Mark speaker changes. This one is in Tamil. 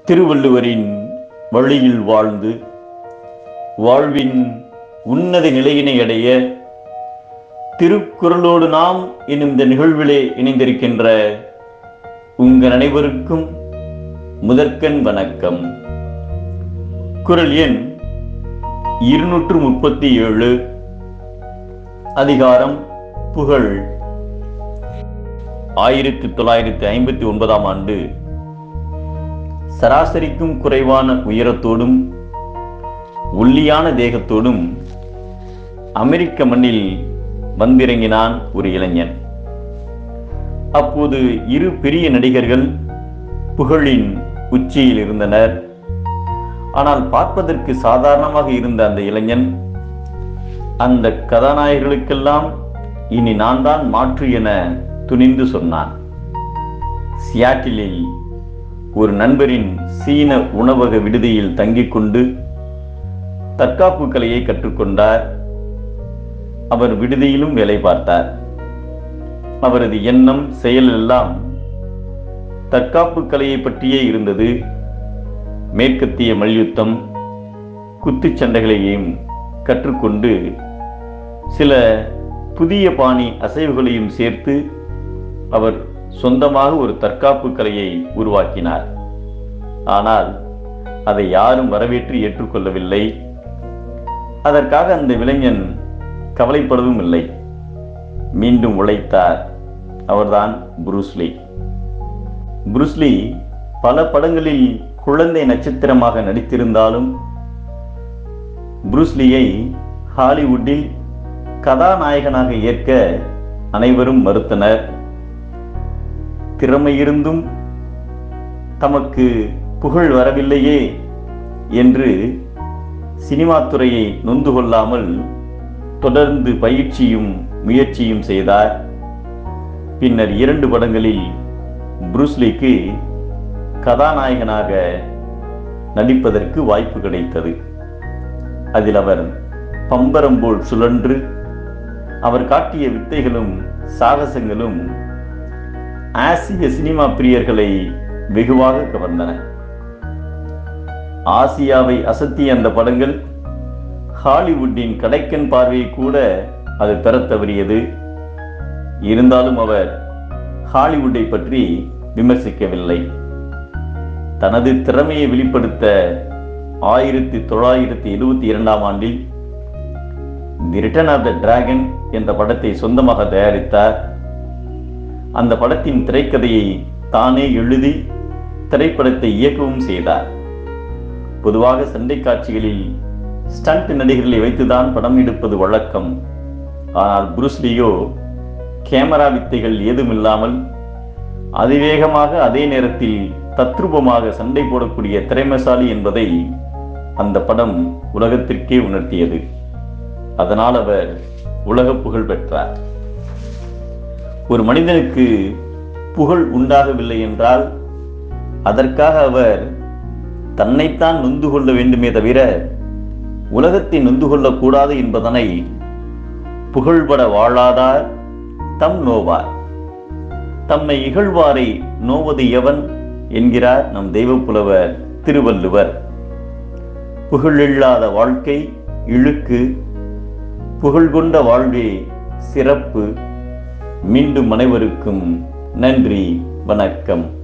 Speaker 1: திருவள்ளுவரின் வழியில் வாழ்ந்து வாழ்வின் உன்னத நிலையினை அடைய திருக்குறளோடு நாம் என்னும் இந்த நிகழ்விலே இணைந்திருக்கின்ற உங்கள் அனைவருக்கும் முதற்கண் வணக்கம். குறள் எண் 237, அதிகாரம் புகழ். 1959 ஆண்டு சராசரிக்கும் குறைவான உயரத்தோடும் ஒல்லியான தேகத்தோடும் அமெரிக்க மண்ணில் வந்திறங்கினான் ஒரு இளைஞன். அப்போது இரு பெரிய நடிகர்கள் புகழின் உச்சியில் இருந்தனர். ஆனால் பார்ப்பதற்கு சாதாரணமாக இருந்த அந்த இளைஞன் அந்த கதாநாயகர்களுக்கெல்லாம் இனி நான் தான் மாற்று என துணிந்து சொன்னான். சியாட்டிலில் ஒரு நண்பரின் சீன உணவக விடுதியில் தங்கிக் கொண்டு தற்காப்பு கலையை கற்றுக்கொண்டார். அவர் விடுதியிலும் வேலை பார்த்தார். அவரது எண்ணம் செயல் எல்லாம் தற்காப்பு கலையை பற்றியே இருந்தது. மேற்கத்திய மல்யுத்தம், குத்துச்சண்டைகளையும் கற்றுக்கொண்டு சில புதிய பாணி அசைவுகளையும் சேர்த்து அவர் சொந்தமாக ஒரு தற்காப்பு கலையை உருவாக்கினார். ஆனால் அதை யாரும் வரவேற்று ஏற்றுக்கொள்ளவில்லை. அதற்காக அந்த இளைஞன் கவலைப்படவும் இல்லை. மீண்டும் உழைத்தார். அவர்தான் புரூஸ்லி. புரூஸ்லி பல படங்களில் குழந்தை நட்சத்திரமாக நடித்திருந்தாலும் புரூஸ்லியை ஹாலிவுட்டில் கதாநாயகனாக ஏற்க அனைவரும் மறுத்தனர். திறமையிருந்தும் தமக்கு புகழ் வரவில்லையே என்று சினிமா துறையை நொந்து கொள்ளாமல் தொடர்ந்து பயிற்சியும் முயற்சியும் செய்தார். பின்னர் 2 படங்களில் புரூஸ்லிக்கு கதாநாயகனாக நடிப்பதற்கு வாய்ப்பு கிடைத்தது. அதில் அவர் பம்பரம் போல் சுழன்று அவர் காட்டிய வித்தைகளும் சாகசங்களும் ஆசிய சினிமா பிரியர்களை வெகுவாக கவர்ந்தன. ஆசியாவை அசத்திய அந்த படங்கள் ஹாலிவுட்டின் கடைக்கன் பார்வையை கூட அது பெற தவறியது. இருந்தாலும் அவர் ஹாலிவுட்டை பற்றி விமர்சிக்கவில்லை. தனது திறமையை வெளிப்படுத்த 1972 ஆண்டில் The Return of the Dragon என்ற படத்தை சொந்தமாக தயாரித்தார். அந்த படத்தின் திரைக்கதையை தானே எழுதி திரைப்படத்தை இயக்கவும் செய்தார். பொதுவாக சண்டை காட்சிகளில் ஸ்டண்ட் நடிகர்களை வைத்துதான் படம் எடுப்பது வழக்கம். ஆனால் புரூஸ்லியோ கேமரா வித்தைகள் ஏதுமில்லாமல் அதிவேகமாக அதே நேரத்தில் தத்ரூபமாக சண்டை போடக்கூடிய திறமைசாலி என்பதை அந்த படம் உலகத்திற்கே உணர்த்தியது. அதனால் அவர் உலக புகழ் பெற்றார். ஒரு மனிதனுக்கு புகழ் உண்டாகவில்லை என்றால் அதற்காக அவர் தன்னைத்தான் நொந்து கொள்ள வேண்டுமே தவிர உலகத்தை நொந்து கொள்ளக்கூடாது என்பதனை புகழ்பட வாழாதார் தம் நோவார். தம்மை இகழ்வாரை நோவது எவன் என்கிறார் நம் தெய்வப்புலவர் திருவள்ளுவர். புகழில்லாத வாழ்க்கை இழுக்கு, புகழ் கொண்ட வாழ்வே சிறப்பு. மீண்டும் அனைவருக்கும் நன்றி, வணக்கம்.